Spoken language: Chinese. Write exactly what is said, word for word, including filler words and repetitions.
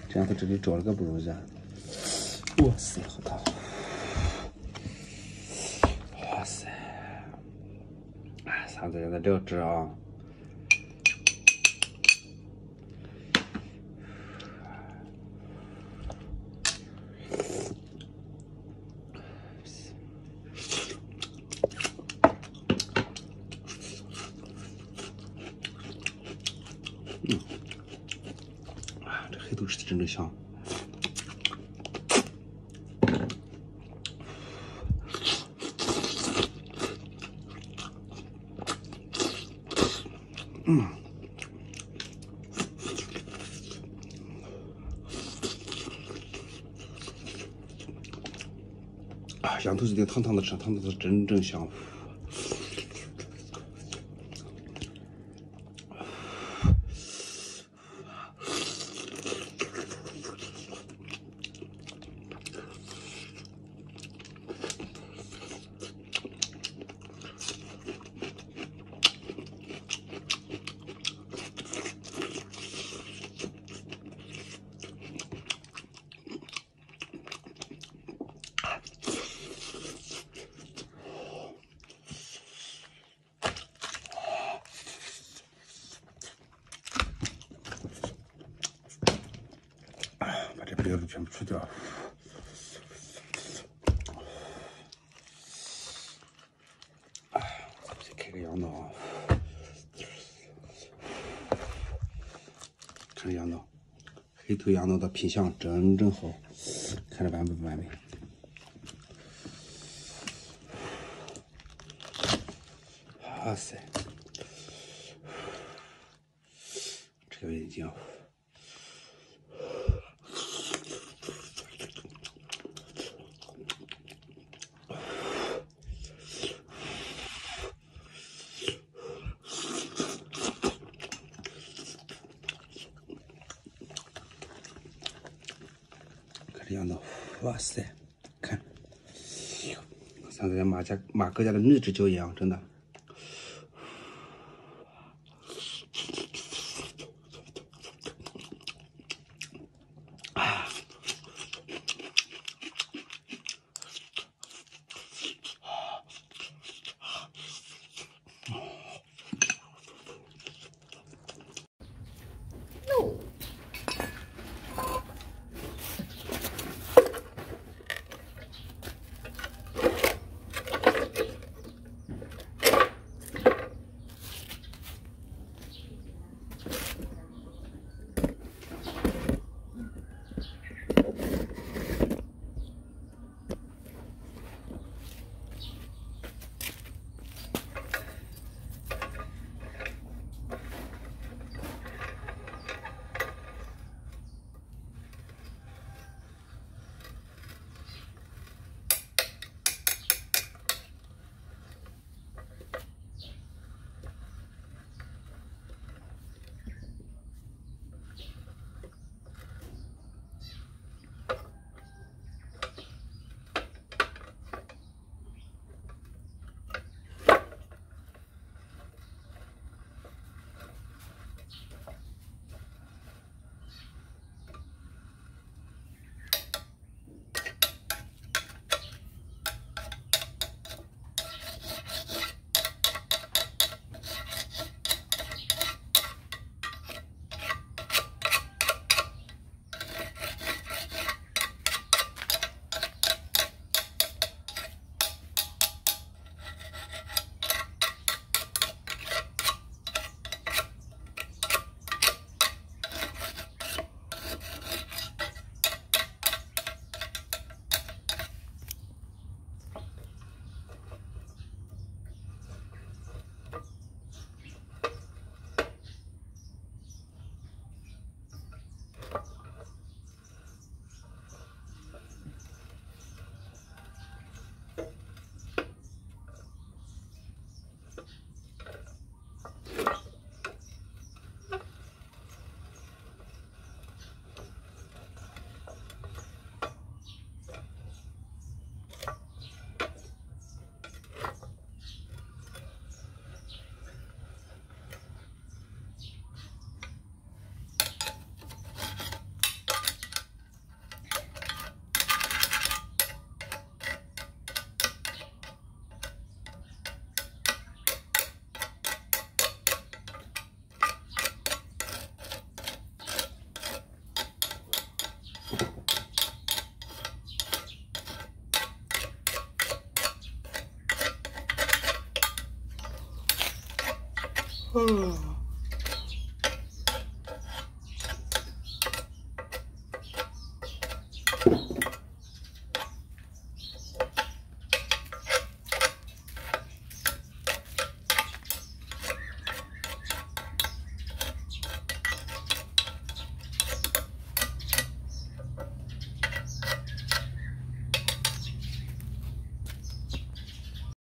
这样它这里着了个不容易啊！哇塞，好大！哇塞！哎，啥子现在料汁啊？嗯，啊，这黑豆吃的真的香。嗯，啊，羊头一定烫烫的吃，烫烫的真正香。把这鼻子全部去掉。哎，先开个羊脑啊，看这羊脑，黑头羊脑的品相真正好，看着完美不完美？哇塞，这个眼睛。这样的，哇塞，看，像咱家马家马哥家的秘制椒一样，真的。啊， 嗯。